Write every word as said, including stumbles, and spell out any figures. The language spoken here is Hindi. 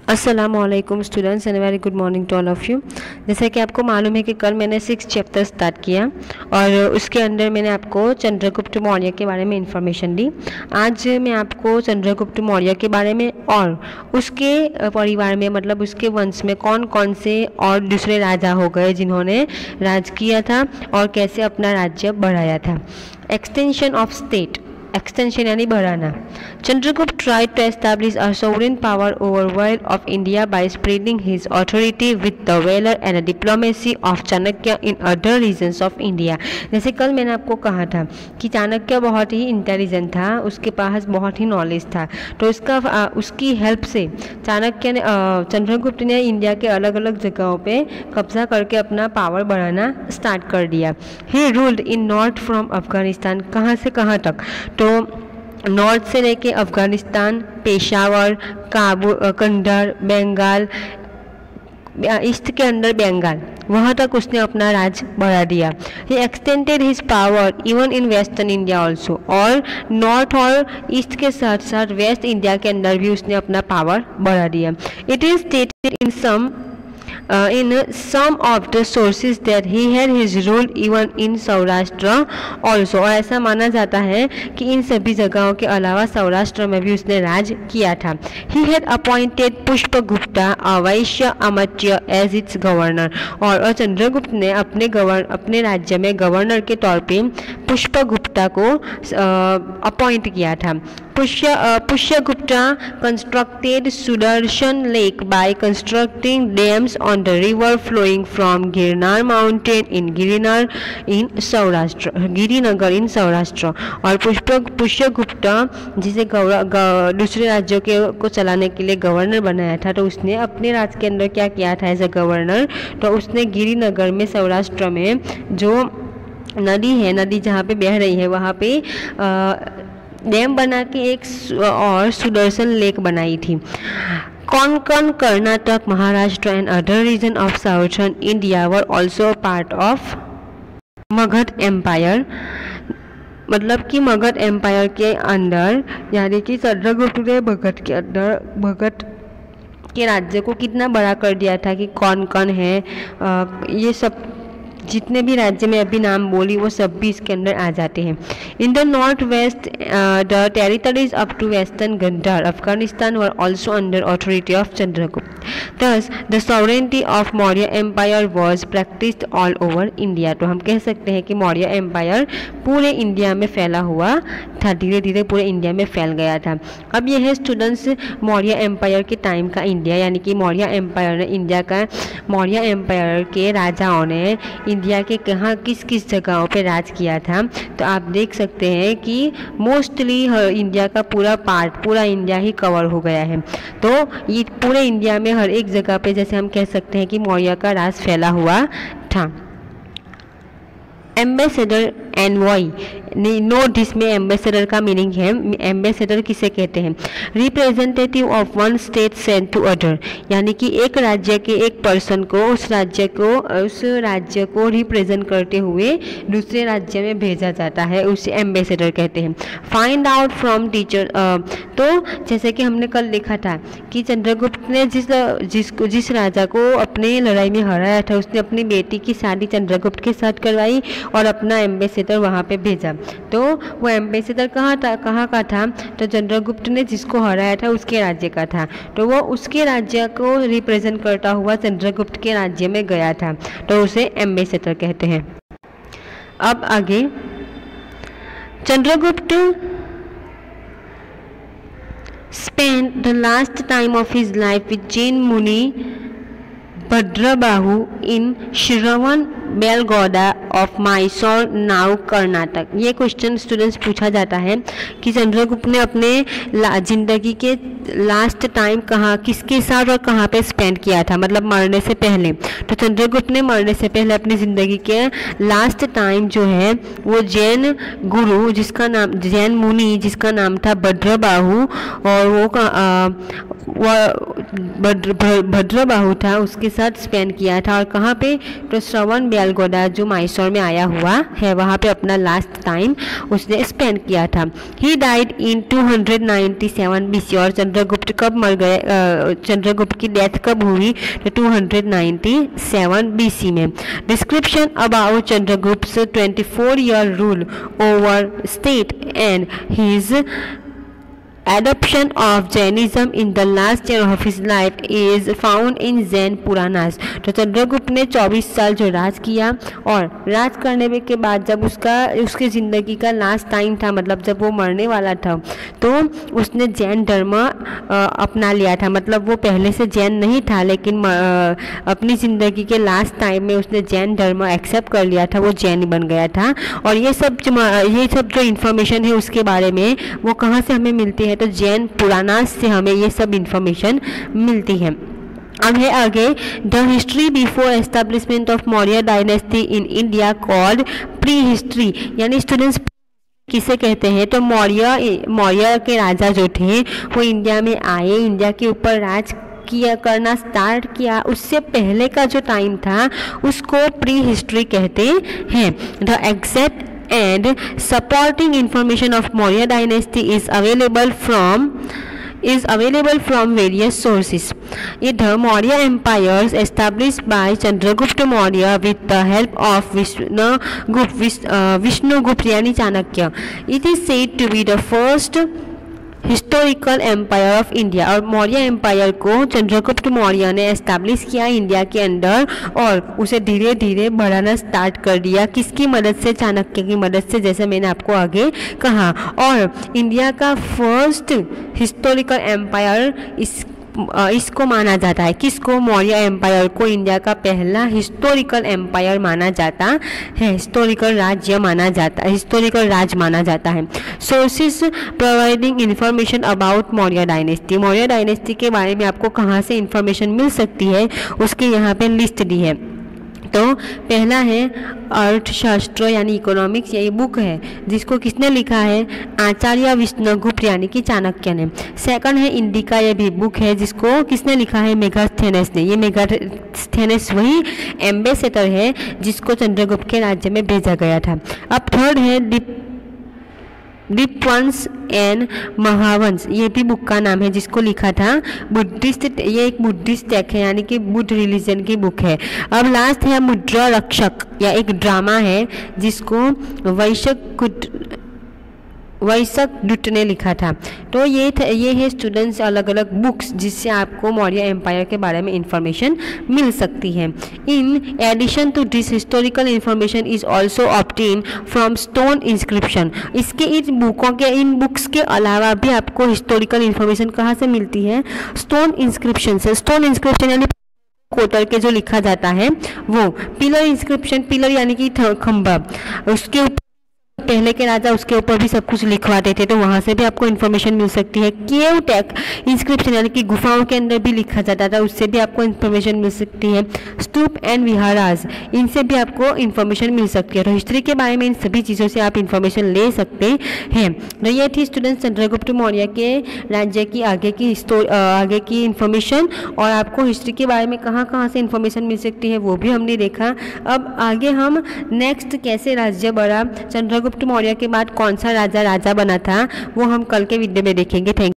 अस्सलामुअलैकुम students and very good morning to all of you. जैसा कि आपको मालूम है कि कल मैंने सिक्स चैप्टर स्टार्ट किया और उसके अंदर मैंने आपको चंद्रगुप्त मौर्य के बारे में इंफॉर्मेशन दी। आज मैं आपको चंद्रगुप्त मौर्य के बारे में और उसके परिवार में मतलब उसके वंश में कौन कौन से और दूसरे राजा हो गए जिन्होंने राज किया था और कैसे अपना राज्य बढ़ाया था। एक्सटेंशन ऑफ स्टेट, एक्सटेंशन यानी बढ़ाना। Chandragupta tried to establish a sovereign power over world of India by spreading his authority with the valor and diplomacy of Chanakya in other regions of India। जैसे कल मैंने आपको कहा था कि चाणक्य बहुत ही इंटेलिजेंट था, उसके पास बहुत ही नॉलेज था, तो उसका आ, उसकी हेल्प से चाणक्य ने चंद्रगुप्त ने इंडिया के अलग अलग जगहों पे कब्जा करके अपना पावर बढ़ाना स्टार्ट कर दिया। He ruled in north from Afghanistan, कहाँ से कहाँ तक, तो नॉर्थ से लेके अफ़गानिस्तान, पेशावर, काबुल, कंधार, बंगाल, ईस्ट के अंदर बंगाल, वहाँ तक उसने अपना राज बढ़ा दिया। He extended his power even in western India also, और नॉर्थ और ईस्ट के साथ साथ वेस्ट इंडिया के अंदर भी उसने अपना पावर बढ़ा दिया। It is stated in some Uh, in uh, some of the sources that he had his rule even in Saurashtra also, और ऐसा माना जाता है कि इन सभी जगहों के अलावा सौराष्ट्र में भी उसने राज किया था। He had appointed पुष्पगुप्ता a Vysya Amatya as its governor, और, और चंद्रगुप्त ने अपने गवर्न अपने राज्य में गवर्नर के तौर पे पुष्पगुप्ता को अपॉइंट किया था। Pushya Pushyagupta constructed Sudarshan lake by constructing dams on the river flowing from Girnar mountain in Girinar in Saurashtra, Girinagar in Saurashtra. और पुष्प पुष्यगुप्ता जिसे दूसरे राज्यों के को चलाने के लिए गवर्नर बनाया था, तो उसने अपने राज्य के अंदर क्या किया था एज ए गवर्नर, तो उसने गिरिनगर में सौराष्ट्र में जो नदी है, नदी जहाँ पे बह रही है वहाँ पे आ, डैम बना के एक और सुदर्शन लेक बनाई थी। Konkan, Karnataka, Maharashtra and other region of southern India were also part of Magadh empire. मतलब कि मगध एम्पायर के अंदर, यानी कि चंद्रगुप्त ने मगध के अंदर मगध के राज्य को कितना बड़ा कर दिया था कि कौन कौन है, आ, ये सब जितने भी राज्य में अभी नाम बोली वो सब भी इसके अंदर आ जाते हैं। In the north west the territories up to western Gandhar Afghanistan were also under authority of Chandragupta. Thus the sovereignty of Maurya empire was practised all over India. तो हम कह सकते हैं कि मौर्य एम्पायर पूरे इंडिया में फैला हुआ था, धीरे धीरे पूरे इंडिया में फैल गया था। अब यह है स्टूडेंट्स मौर्य एम्पायर के टाइम का इंडिया, यानी कि मौर्य एम्पायर ने इंडिया का मौर्य एम्पायर के राजाओं ने इंडिया के कहाँ किस किस जगहों पे राज किया था। तो आप देख सकते हैं कि मोस्टली इंडिया का पूरा पार्ट, पूरा इंडिया ही कवर हो गया है। तो ये पूरे इंडिया में हर एक जगह पे जैसे हम कह सकते हैं कि मौर्य का राज फैला हुआ था। एम्बेसडर एनवॉय, नोट इसमें एम्बेसडर का मीनिंग है, एम्बेसडर किसे कहते हैं, representative of one state sent to other, यानी कि एक राज्य के एक पर्सन को उस राज्य को उस राज्य को रिप्रेजेंट करते हुए दूसरे राज्य में भेजा जाता है, उसे एम्बेसडर कहते हैं। फाइंड आउट फ्रॉम टीचर, तो जैसे कि हमने कल देखा था कि चंद्रगुप्त ने जिस जिस जिस राजा को अपने लड़ाई में हराया था, उसने अपनी बेटी की शादी चंद्रगुप्त के साथ करवाई और अपना एम्बेसडर वहाँ पे भेजा। तो वो एम्बेसडर कहाँ था, कहाँ का था, तो चंद्रगुप्त ने जिसको हराया था उसके राज्य का था, तो वो उसके राज्य को रिप्रेजेंट करता हुआ चंद्रगुप्त के राज्य में गया था, तो उसे एम्बेसडर कहते हैं। अब आगे, Chandragupta spent the last time of his life with Jain Muni Bhadrabahu in Shravana Belgola of Mysore now Karnataka. ये क्वेश्चन स्टूडेंट्स पूछा जाता है कि चंद्रगुप्त ने अपने जिंदगी के लास्ट टाइम कहाँ किसके साथ और कहाँ पे स्पेंड किया था, मतलब मरने से पहले। तो चंद्रगुप्त ने मरने से पहले अपनी ज़िंदगी के लास्ट टाइम जो है वो जैन गुरु जिसका नाम जैन मुनि जिसका नाम था भद्रबाहु, और वो भद्र भद्रबाहु था, उसके साथ स्पेंड किया था। और कहाँ पे, तो श्रवण मेलगोडा जो मैसूर में आया हुआ है, वहाँ पे अपना लास्ट टाइम उसने स्पेंड किया था। He died in two hundred ninety seven BC. और चंद्रगुप्त कब मर गए, चंद्रगुप्त की डेथ कब हुई, तो two hundred ninety seven BC में। Description about Chandragupta twenty four year rule over state and his adoption of Jainism in the last year of his life is found in Jain Puranas। तो चंद्रगुप्त ने चौबीस साल जो राज किया और राज करने के बाद जब उसका उसकी ज़िंदगी का लास्ट टाइम था, मतलब जब वो मरने वाला था, तो उसने जैन धर्म अपना लिया था। मतलब वो पहले से जैन नहीं था, लेकिन अपनी ज़िंदगी के लास्ट टाइम में उसने जैन धर्म एक्सेप्ट कर लिया था, वो जैन बन गया था। और ये सब ये सब जो इन्फॉर्मेशन है उसके बारे में वो कहाँ से हमें मिलती है, तो जैन पुराणास से हमें ये सब इन्फॉर्मेशन मिलती है। अब है आगे, the history before establishment of Maurya dynasty in India called pre history. यानी स्टूडेंट्स किसे कहते हैं, तो मौर्य मौर्य के राजा जो थे वो इंडिया में आए, इंडिया के ऊपर राज किया करना स्टार्ट किया, उससे पहले का जो टाइम था उसको प्री हिस्ट्री कहते हैं। The exact and supporting information of Maurya dynasty is available from is available from various sources. The Maurya empires established by Chandragupta Maurya with the help of Vishnugupta uh, Vishnugupta यानी Chanakya. It is said to be the first historical empire of India. और मौर्य एम्पायर को चंद्रगुप्त मौर्य ने एस्टैब्लिश किया इंडिया के अंदर और उसे धीरे धीरे बढ़ाना स्टार्ट कर दिया। किसकी मदद से, चाणक्य की मदद से, जैसे मैंने आपको आगे कहा। और इंडिया का फर्स्ट हिस्टोरिकल एम्पायर इस इसको माना जाता है, किसको, मौर्य एम्पायर को इंडिया का पहला हिस्टोरिकल एम्पायर माना जाता है, हिस्टोरिकल राज्य माना जाता है, हिस्टोरिकल राज माना जाता है। Sources providing information about Maurya dynasty. Maurya dynasty के बारे में आपको कहाँ से इंफॉर्मेशन मिल सकती है, उसके यहाँ पे लिस्ट दी है। तो पहला है अर्थशास्त्र यानी इकोनॉमिक्स, ये बुक है जिसको किसने लिखा है, आचार्य विष्णुगुप्त यानी कि चाणक्य ने। सेकंड है इंडिका, ये भी बुक है जिसको किसने लिखा है, मेगास्थेनेस ने। ये मेगास्थेनेस वही एम्बेसडर है जिसको चंद्रगुप्त के राज्य में भेजा गया था। अब थर्ड है डिप दीपवंश एंड महावंश, ये भी बुक का नाम है जिसको लिखा था बुद्धिस्ट, ये एक बुद्धिस्ट टेक है यानी कि बुद्ध रिलीजन की बुक है। अब लास्ट है मुद्रा रक्षक, या एक ड्रामा है जिसको वैशक वैशक दुट ने लिखा था। तो ये थ, ये है स्टूडेंट्स अलग अलग बुक्स जिससे आपको मौर्य एम्पायर के बारे में इंफॉर्मेशन मिल सकती है। In addition to this historical information is also obtain from stone inscription. इसके इन बुकों के इन बुक्स के अलावा भी आपको हिस्टोरिकल इंफॉर्मेशन कहाँ से मिलती है, स्टोन इंस्क्रिप्शन से। स्टोन इंस्क्रिप्शन यानी कोतर के जो लिखा जाता है वो। पिलर इंस्क्रिप्शन, पिलर यानी कि खंभा, उसके ऊपर पहले के राजा उसके ऊपर भी सब कुछ लिखवाते थे, तो वहाँ से भी आपको इन्फॉर्मेशन मिल सकती है। केव टेक इंस्क्रिप्शन यानी कि गुफाओं के अंदर भी लिखा जाता था, उससे भी आपको इन्फॉर्मेशन मिल सकती है। स्तूप एंड विहारास, इनसे भी आपको इन्फॉर्मेशन मिल सकती है। तो हिस्ट्री के बारे में इन सभी चीज़ों से आप इन्फॉर्मेशन ले सकते हैं। तो ये थी स्टूडेंट्स चंद्रगुप्त मौर्य के राज्य की आगे की आगे की इन्फॉर्मेशन। और आपको हिस्ट्री के बारे में कहाँ कहाँ से इन्फॉर्मेशन मिल सकती है वो भी हमने देखा। अब आगे हम नेक्स्ट कैसे राज्य बढ़ा, चंद्रगुप्त मौर्य के बाद कौन सा राजा राजा बना था, वो हम कल के वीडियो में देखेंगे। थैंक